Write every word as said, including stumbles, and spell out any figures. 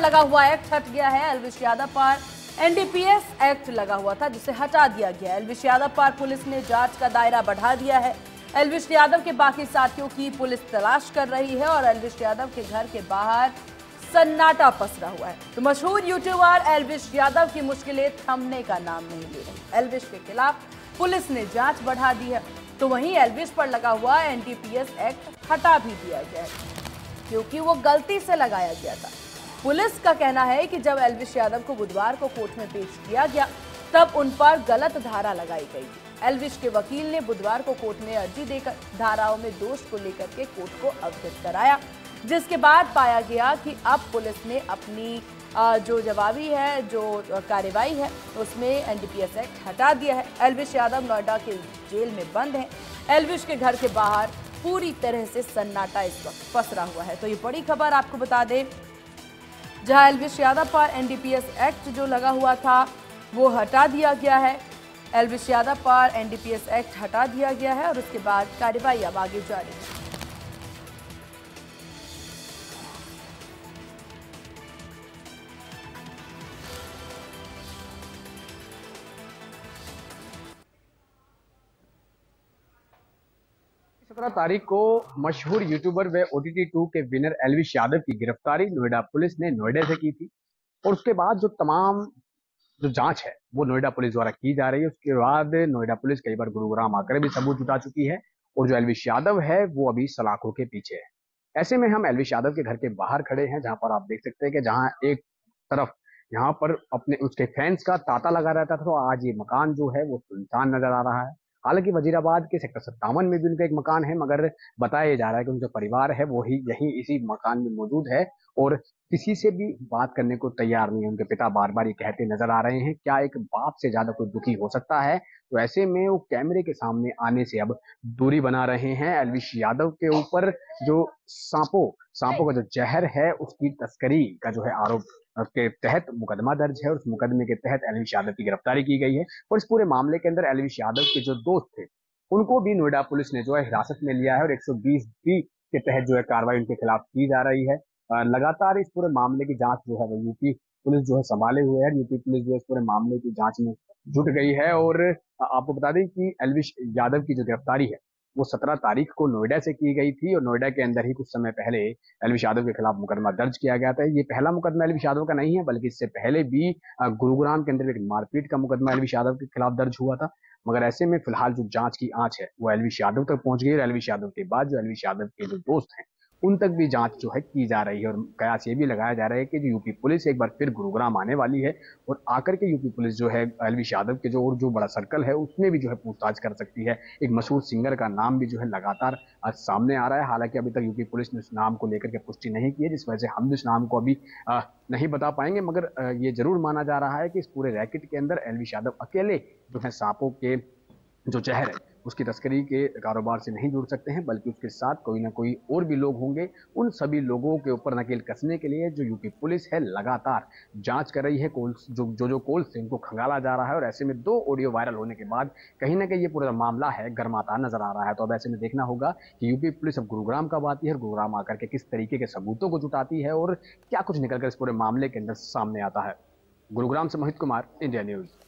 लगा हुआ एक्ट हट गया है। एल्विश यादव पर एनडीपीएस एक्ट लगा हुआ था जिसे हटा दिया गया। एल्विश यादव पर पुलिस ने जांच का दायरा बढ़ा दिया है। एल्विश यादव के बाकी साथियों की पुलिस तलाश कर रही है और एल्विश यादव के घर के बाहर सन्नाटा पसरा हुआ है। तो मशहूर यूट्यूबर एल्विश यादव की मुश्किलें थमने का नाम नहीं ले रही। एल्विश के खिलाफ पुलिस ने जांच बढ़ा दी है, तो वहीं एल्विश पर लगा हुआ एनडीपीएस एक्ट हटा भी दिया गया है क्योंकि वो गलती से लगाया गया था। पुलिस का कहना है कि जब एल्विश यादव को बुधवार को कोर्ट में पेश किया गया तब उन पर गलत धारा लगाई गई थी। एल्विश के वकील ने बुधवार को कोर्ट में अर्जी देकर धाराओं में दोष को लेकर के कोर्ट को अवगत कराया, जिसके बाद पाया गया कि अब पुलिस ने अपनी जो जवाबी है, जो कार्रवाई है, उसमें एनडीपीएस एक्ट हटा दिया है। एल्विश यादव नोएडा के जेल में बंद है। एल्विश के घर के बाहर पूरी तरह से सन्नाटा इस वक्त पसरा हुआ है। तो ये बड़ी खबर आपको बता दें, जहां एल्विश यादव पर एनडीपीएस एक्ट जो लगा हुआ था वो हटा दिया गया है। एल्विश यादव पर एनडीपीएस एक्ट हटा दिया गया है और उसके बाद कार्रवाई अब आगे जारी है। सत्रह तारीख को मशहूर यूट्यूबर व ओटीटी टू के विनर एल्विश यादव की गिरफ्तारी नोएडा पुलिस ने नोएडा से की थी और उसके बाद जो तमाम जो जांच है वो नोएडा पुलिस द्वारा की जा रही है। उसके बाद नोएडा पुलिस कई बार गुरुग्राम आकर भी सबूत जुटा चुकी है और जो एल्विश यादव है वो अभी सलाखों के पीछे है। ऐसे में हम एल्विश यादव के घर के बाहर खड़े हैं, जहां पर आप देख सकते हैं कि जहां एक तरफ यहाँ पर अपने उसके फैंस का तांता लगा रहता था, तो आज ये मकान जो है वो सुनसान नजर आ रहा है। हालांकि वजीराबाद के सेक्टर सत्तावन में भी उनका एक मकान है, मगर बताया जा रहा है कि उनका परिवार है वो ही यही इसी मकान में मौजूद है और किसी से भी बात करने को तैयार नहीं है। उनके पिता बार बार ये कहते नजर आ रहे हैं, क्या एक बाप से ज्यादा कोई दुखी हो सकता है। तो ऐसे में वो कैमरे के सामने आने से अब दूरी बना रहे हैं। एल्विश यादव के ऊपर जो सांपों सांपों का जो जहर है उसकी तस्करी का जो है आरोप उसके तहत मुकदमा दर्ज है और उस मुकदमे के तहत एल्विश यादव की गिरफ्तारी की गई है। और इस पूरे मामले के अंदर एल्विश यादव के जो दोस्त थे उनको भी नोएडा पुलिस ने जो है हिरासत में लिया है और एक सौ बीस बी के तहत जो है कार्रवाई उनके खिलाफ की जा रही है। लगातार इस पूरे मामले की जांच जो है वो यूपी पुलिस जो है संभाले हुए है। यूपी पुलिस जो है इस पूरे मामले की जांच में जुट गई है और आपको बता दें कि एल्विश यादव की जो गिरफ्तारी है वो सत्रह तारीख को नोएडा से की गई थी और नोएडा के अंदर ही कुछ समय पहले एल्विश यादव के खिलाफ मुकदमा दर्ज किया गया था। ये पहला मुकदमा एल्विश यादव का नहीं है, बल्कि इससे पहले भी गुरुग्राम के अंदर एक मारपीट का मुकदमा एल्विश यादव के खिलाफ दर्ज हुआ था। मगर ऐसे में फिलहाल जो जांच की आंच है वो एल्विश यादव तक पहुंच गई और एल्विश यादव के बाद जो एल्विश यादव के जो दोस्त हैं उन तक भी जांच जो है की जा रही है और कयास ये भी लगाया जा रहा है कि जो यूपी पुलिस एक बार फिर गुरुग्राम आने वाली है और आकर के यूपी पुलिस जो है एल्विश यादव के जो और जो बड़ा सर्कल है उसमें भी जो है पूछताछ कर सकती है। एक मशहूर सिंगर का नाम भी जो है लगातार आज सामने आ रहा है। हालांकि अभी तक यूपी पुलिस ने उस नाम को लेकर के पुष्टि नहीं की है, जिस वजह से हम इस नाम को अभी आ, नहीं बता पाएंगे, मगर आ, ये जरूर माना जा रहा है कि इस पूरे रैकेट के अंदर एल्विश यादव अकेले जो है सांपों के जो जहर है उसकी तस्करी के कारोबार से नहीं जुड़ सकते हैं, बल्कि उसके साथ कोई ना कोई और भी लोग होंगे। उन सभी लोगों के ऊपर नकेल कसने के लिए जो यूपी पुलिस है लगातार जांच कर रही है। कोल्स जो जो जो कोल्स थे उनको खंगाला जा रहा है और ऐसे में दो ऑडियो वायरल होने के बाद कहीं ना कहीं ये पूरा मामला है गर्माता नजर आ रहा है। तो अब ऐसे में देखना होगा कि यूपी पुलिस अब गुरुग्राम कब आती है और गुरुग्राम आकर के किस तरीके के सबूतों को जुटाती है और क्या कुछ निकलकर इस पूरे मामले के अंदर सामने आता है। गुरुग्राम से मोहित कुमार, इंडिया न्यूज।